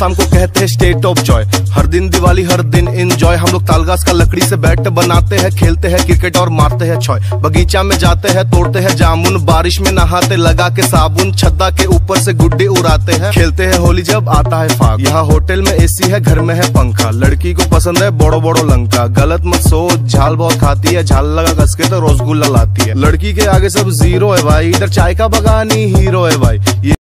आसाम को कहते हैं स्टेट ऑफ जॉय। हर दिन दिवाली हर दिन एंजॉय। हम लोग तालगाछ का लकड़ी से बैट बनाते हैं, खेलते हैं क्रिकेट और मारते हैं छॉय। बगीचा में जाते हैं तोड़ते हैं जामुन, बारिश में नहाते लगा के साबुन, छत्ता के ऊपर से गुड्डी उड़ाते हैं, खेलते हैं होली जब आता है फाग। यहाँ होटल में एसी है, घर में है पंखा, लड़की को पसंद है बड़ो बड़ो लंका। गलत मत सोच, झाल बहुत खाती है, झाल लगा कस के तो रसगुल्ला लाती है। लड़की के आगे सब जीरो है भाई, इधर चाय का बगानी हीरो है भाई।